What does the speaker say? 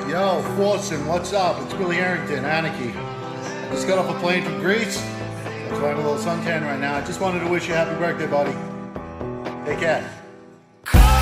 Yo, Forsen, what's up? It's Billy Harrington, Anarchy. I just got off a plane from Greece. That's why I'm a little suntan right now. I just wanted to wish you a happy birthday, buddy. Take care.